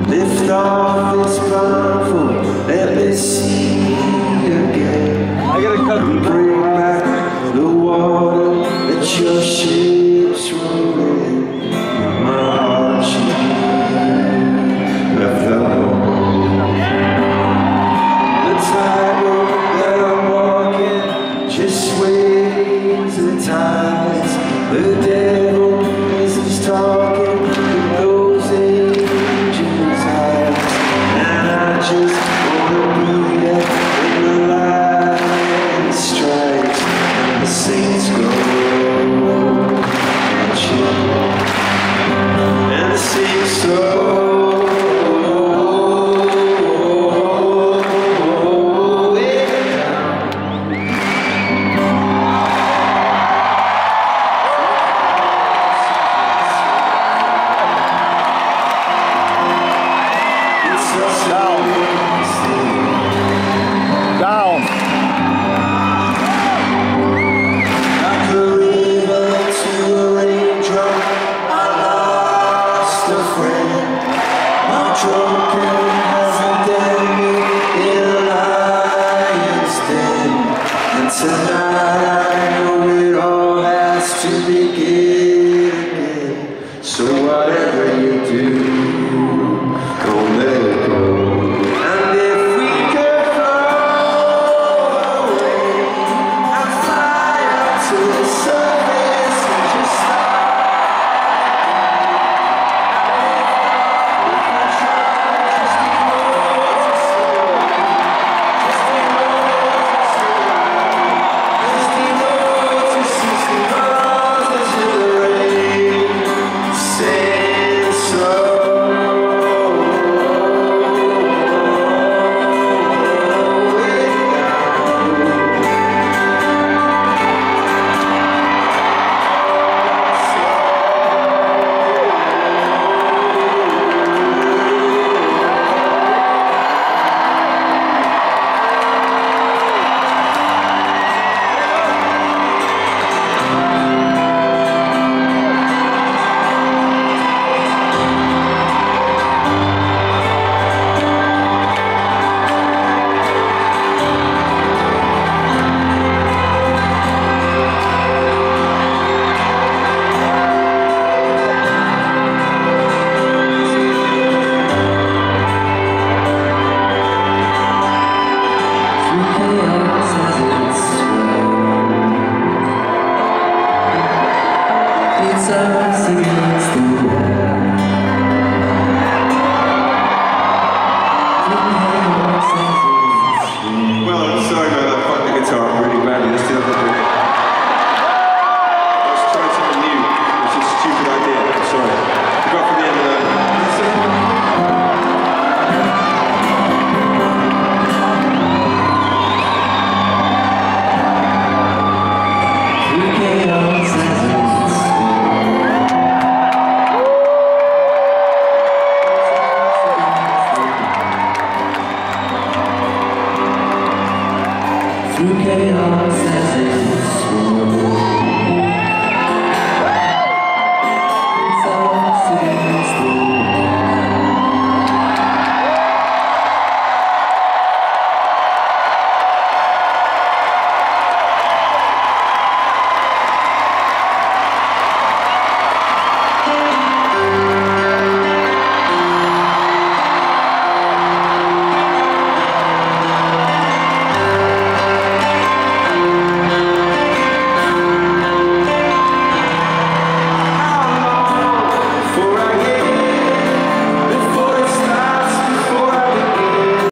Lift off its blindfold, let me see again. I gotta cut the Bring back the water that your ships roll in. My heart she left alone. The tightrope that I'm walking just waves the tides. The devil is talking with those angels' eyes, and I just wanna be there when the light strikes and the saints go marching, and the saints go. down. Like a river to a raindrop, I lost a friend. My trouble